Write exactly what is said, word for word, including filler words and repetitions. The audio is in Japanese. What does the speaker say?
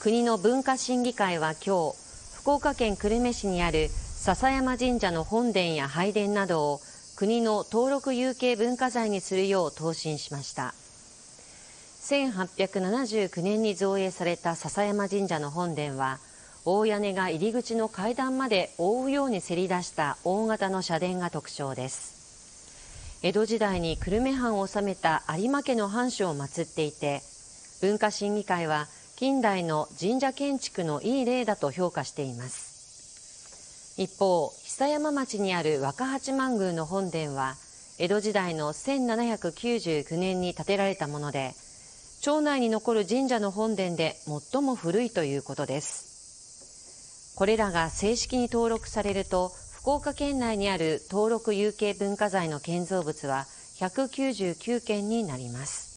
国の文化審議会は今日、福岡県久留米市にある篠山神社の本殿や拝殿などを国の登録有形文化財にするよう答申しました。せんはっぴゃくななじゅうきゅうねんに造営された篠山神社の本殿は、大屋根が入り口の階段まで覆うようにせり出した大型の社殿が特徴です。江戸時代に久留米藩を治めた有馬家の藩主を祀っていて、文化審議会は近代の神社建築のいい例だと評価しています。一方、久山町にある若八幡宮の本殿は、江戸時代のせんななひゃくきゅうじゅうきゅうねんに建てられたもので、町内に残る神社の本殿で最も古いということです。これらが正式に登録されると、福岡県内にある登録有形文化財の建造物はひゃくきゅうじゅうきゅうけんになります。